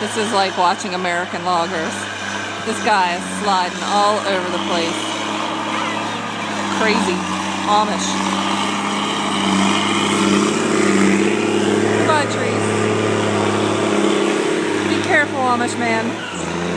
This is like watching American loggers. This guy is sliding all over the place. Crazy Amish. Goodbye, trees. Be careful, Amish man.